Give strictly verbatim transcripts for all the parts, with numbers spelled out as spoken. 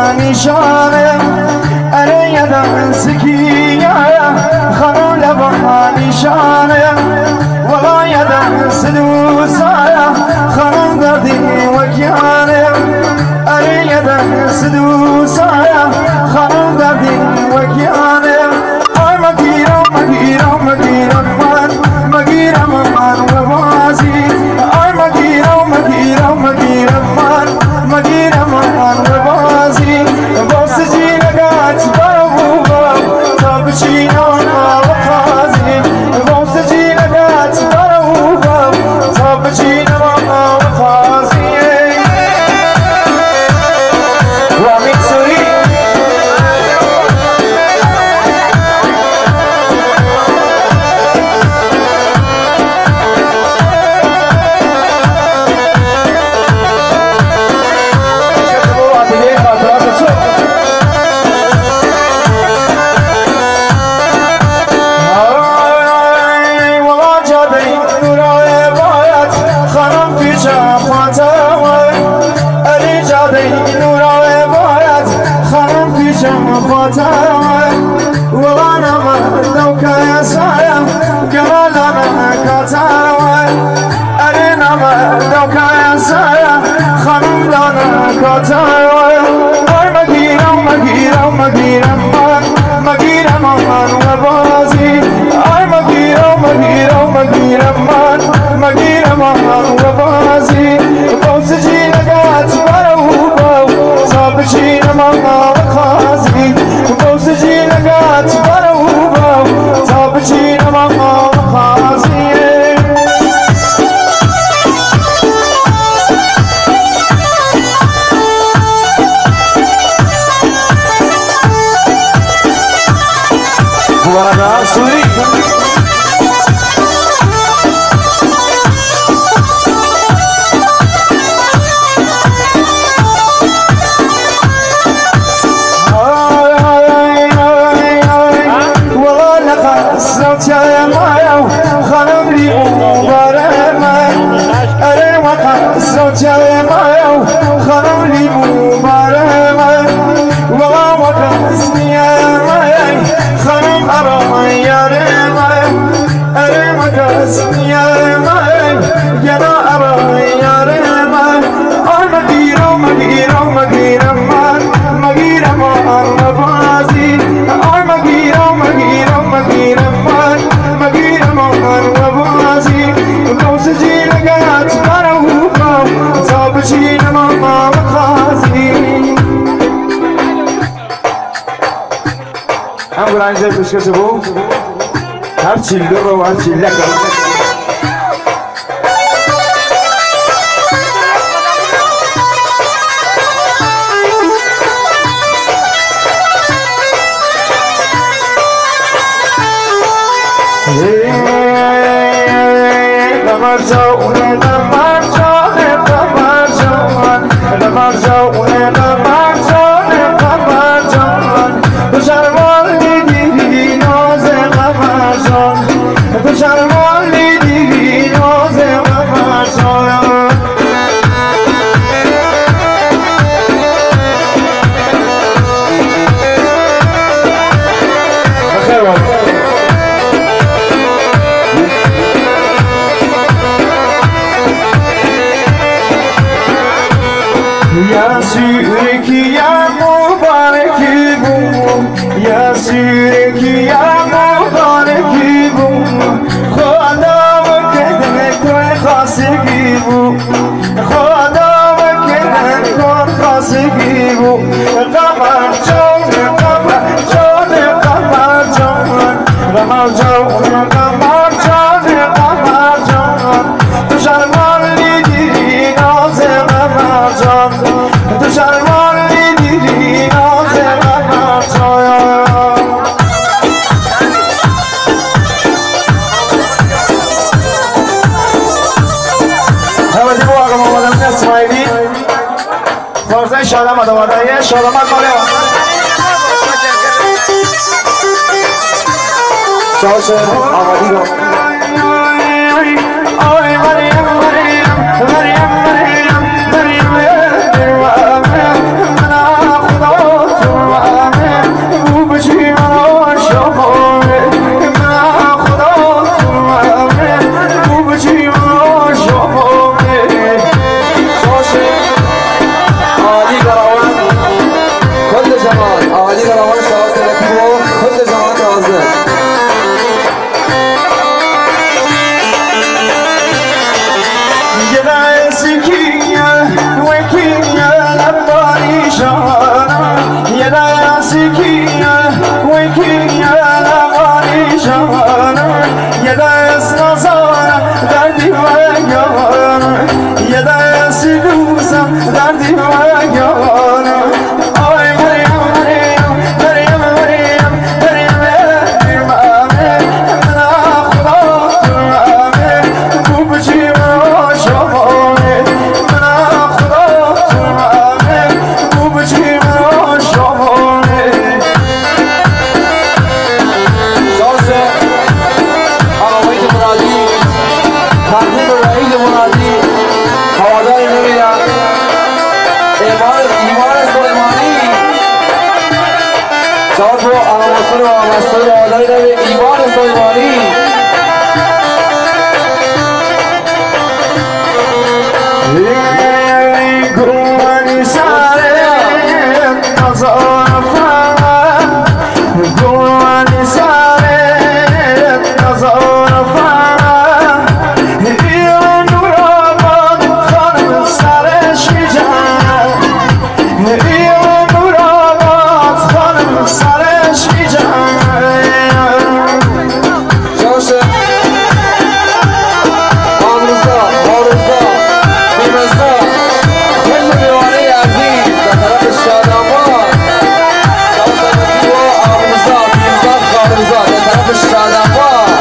نشانه اره یدن سکیه خانم لبا نشانه ولا یدن سدوسایه خانم دردی وکیانه اره یدن سدوسایه خانم دردی وکیانه آی مگیرم مگیرم مگیرم من مگیرم من و بازی آی مگیرم مگیرم مگیرم من مگیرم من و بازی باز جینگات برو تا بچینم و خازی باز جینگات برو تا بچینم و خازی رامین سوری وانا مردوك يا سايا قبل انا كتاوي ارينا مردوك يا سايا خانم لنا كتاوي اي مغيرة مغيرة مغيرة من مغيرة من وبازي اي مغيرة مغيرة مغيرة من مغيرة من وبازي بوز جينغات برو بو صاب جينغ وخازي بوز جينغات برو بو صاب جينغ وخازي وانا سوري خانم لي مبارمة أري وقع صوتي مايو خانم لي مبارمة ولا وقع سنيا ماي خانم أرى يا رماي أري وقع سنيا ماي يا أرى يا رماي مغيرة مغيرة مغيرة من مغيرة من بازي مغيرة مغيرة مغيرة من مغيرة من وبازي بوز جينغات برو بو صاب جينغ وخازي هم قرآن جاي بشكل سبو هر چی لغة و هر چی لکه Ya süreki ya mübareki bu Ya süreki ya mübareki bu Khoda ve kedne koy khasigi bu Khoda ve kedne koy khasigi bu Qamar jon qamar jon qamar jon Qamar jon qamar jon qamar jon Tu sharmali dili naz qamar jon Tu sharmali dili naz qamar jon اسماعیلی فرزای شادمت آمده شادمت ماله شاش آمدی رو آی مریم مریم مریم مریم مریم من خدا جمال آقایی روان شاه سلکی و خود جمال نازم یه دستی کیه و کیه لبانی شانم یه دستی کیه و کیه لبانی شانم یه دست نزارم در دیوانم یه دستی دوستم در دیوانم آی مریم مریم مریم مریم مریم مریم من خدا ترمه خوب چی من شماره من خدا ترمه خوب چی من شماره شانس آقایی مرادی تقدیم رئیس مرادی هوادار نمیدن ایمان ایمان سلیمانی شانس و آقامستر و آقامستر هواداری نمیدن ایمان سلیمانی گوانی ساره نزار فرم گوانی ساره نزار فرم ایران نور آباد خانم سرش میجن ایران نور آباد خانم سرش میجن شانس آمریزا آمریزا بیمزا خیلی بیوانه عزیز در طرف شاداماد شانس آمریزا و آمریزا بیمزا خارمزا در طرف شاداماد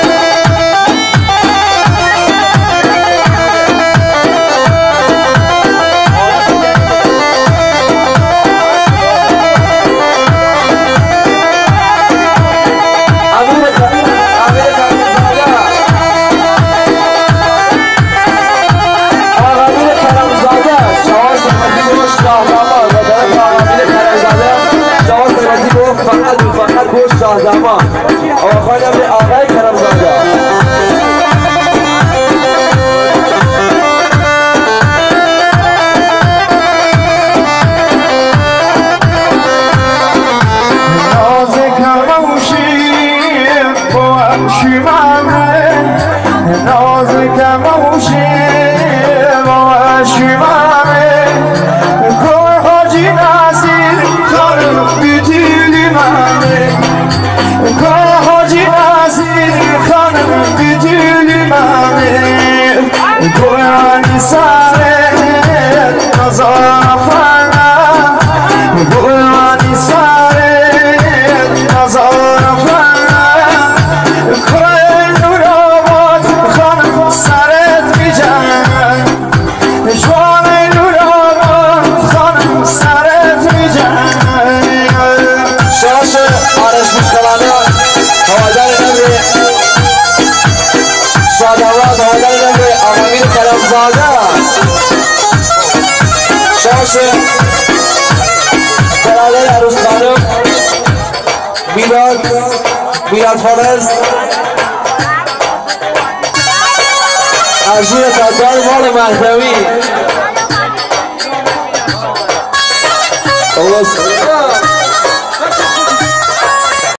امیر امیر کرمزاده آقامیر کرمزاده شما سمتی گوش شاهزمان و طرف آقامیر کرمزاده شما سمتی گفت فقط و فقط گوش شاهزمان آقای نمی آقای کرمزاده نازک موشی با شیمامه نازک موشی با شیمامه گل حاجی نصیر خانم بیتیلی مامه گل حاجی نصیر خانم بیتیلی مامه گل ساره نزار فرم گل ساره نزار فرم کل نور آباد خانم سرت میجن جوان نور آباد خانم سرت میجن شاش آرش مشکلانه هوادار نمی شاداماد هوادار نمی آقامیر کرمزاده شاش برادر عروس خانم میلاد میلاد فارس ارژیر تاتار مال مهدوی